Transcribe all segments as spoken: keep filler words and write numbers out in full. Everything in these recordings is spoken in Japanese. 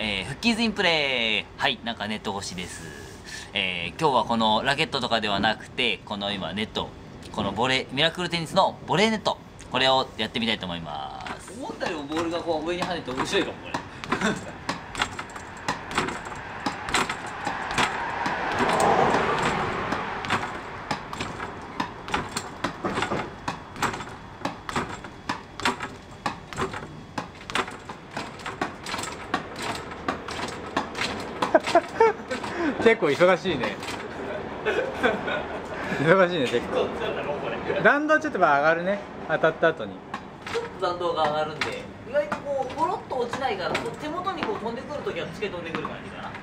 えー、フッキーズインプレー。はい、なんかネット越しです。えー、今日はこのラケットとかではなくて、この今ネット、このボレー、ミラクルテニスのボレーネット、これをやってみたいと思います。思ったよりもボールがこう上に跳ねて面白いかも、これ。 結構忙しいね。忙しいね、結構。弾道ちょっと上がるね、当たった後に。 ちょっと弾道が上がるんで、意外とこうポロッと落ちないから、手元にこう飛んでくるときはつけ飛んでくる感じかな。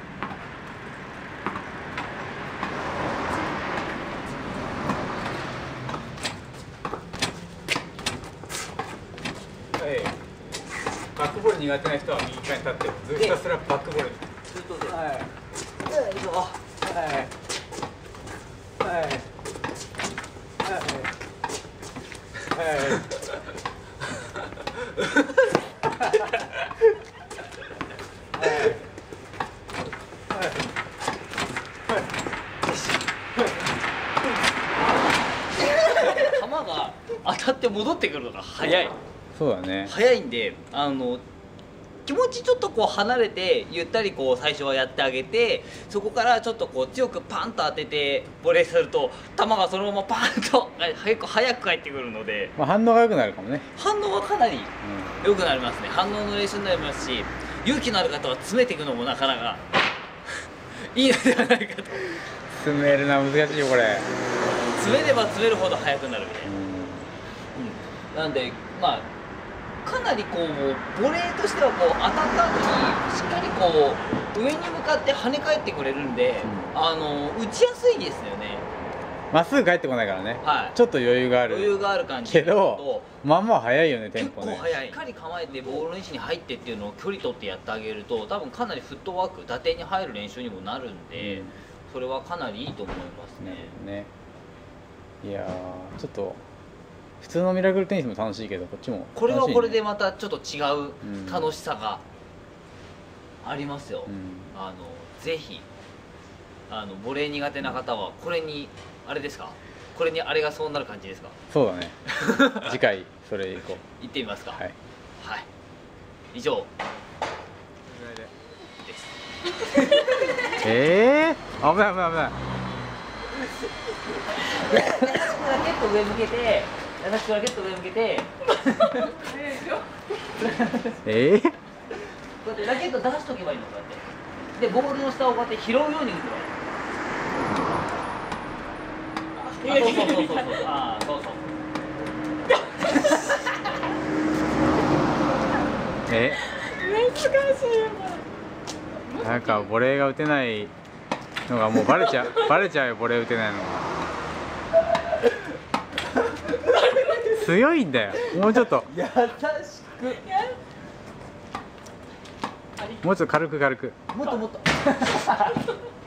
はい、バックボール苦手な人は右側に立って、ずっとひたすらバックボール。 ずっとで。 はい。 よいしょ。 はい。はい。はい。はい。 球が当たって戻ってくるのが早い。 そうだね。 早いんで、あの気持ちちょっとこう離れてゆったりこう最初はやってあげて、そこからちょっとこう強くパンと当ててボレーすると球がそのままパンと結構早く返ってくるので、 まあ反応が良くなるかもね。 反応はかなり良くなりますね。反応の練習になりますし、勇気のある方は詰めていくのもなかなかいいのではないかと。 詰めるな、難しいよこれ。 詰めれば詰めるほど速くなるみたいな、うん、なんでまあかなりこうボレーとしてはこう当たった後にしっかりこう上に向かって跳ね返ってくれるんで、うん、あの打ちやすいですよね。 まっすぐ帰ってこないからね、はい、ちょっと余裕がある余裕がある感じけど、まあまあ速いよね、テンポね。 結構速い。しっかり構えてボールの位置に入ってっていうのを距離取ってやってあげると、多分かなりフットワーク、打点に入る練習にもなるんで、うん、それはかなりいいと思いますね。ね、 いやー、ちょっと普通のミラクルテニスも楽しいけど、こっちも、ね、 これはこれでまたちょっと違う楽しさがありますよ。うん、あのぜひあのボレー苦手な方はこれにあれですか、これにあれがそうなる感じですか。 そうだね。次回それ行こう。 行ってみますか。はい、はい、以上です。 ええー、危ない危ない危ない。 ラケット上向けて、優しくラケット上向けてえー、 こうやってラケット出しとけばいいの。こうやってでボールの下をこうやって拾うように打てばいい。そうそうそうそうそう。ああ、そうそう。 え、 難しいよ。 なんかボレーが打てないのがもうバレちゃうバレちゃうよ、ボレー打てないのが。強いんだよ、もうちょっと優しく、 もうちょっと軽く軽く、 もっともっと